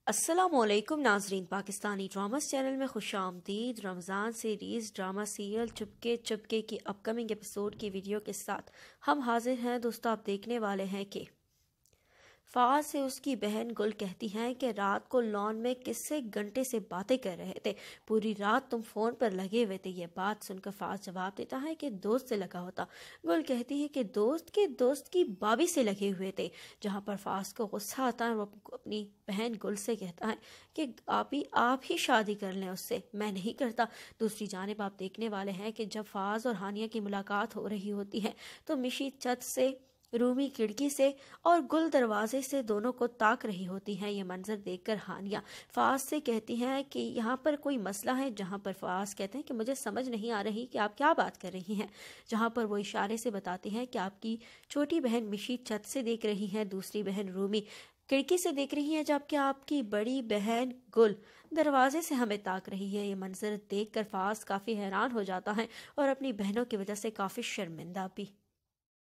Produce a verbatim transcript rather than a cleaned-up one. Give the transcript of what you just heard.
अस्सलामुअलैकुम नाजरीन, Pakistani dramas channel में खुश आमदीद। Ramzan series drama serial Chupke Chupke की अपकमिंग एपिसोड की वीडियो के साथ हम हाजिर हैं। दोस्तों, आप देखने वाले हैं कि फाज से उसकी बहन गुल कहती हैं कि रात को लॉन में किससे घंटे से बातें कर रहे थे, पूरी रात तुम फोन पर लगे हुए थे। ये बात सुनकर फाज जवाब देता है कि दोस्त से लगा होता। गुल कहती है कि दोस्त के दोस्त की बाबी से लगे हुए थे, जहां पर फाज को गुस्सा आता है। वो अपनी बहन गुल से कहता है कि आप ही आप ही शादी कर लें उससे, मैं नहीं करता। दूसरी जानिब आप देखने वाले हैं कि जब फाज और हानिया की मुलाकात हो रही होती है तो मिशी छत से, रूमी खिड़की से और गुल दरवाजे से दोनों को ताक रही होती हैं। ये मंजर देखकर हानिया फाज से कहती हैं कि यहाँ पर कोई मसला है, जहाँ पर फाज कहते हैं कि मुझे समझ नहीं आ रही कि आप क्या बात कर रही हैं। जहाँ पर वो इशारे से बताते हैं कि आपकी छोटी बहन मिशी छत से देख रही हैं, दूसरी बहन रूमी खिड़की से देख रही है, जबकि आपकी बड़ी बहन गुल दरवाजे से हमें ताक रही है। ये मंजर देखकर फाज काफ़ी हैरान हो जाता है और अपनी बहनों की वजह से काफ़ी शर्मिंदा भी।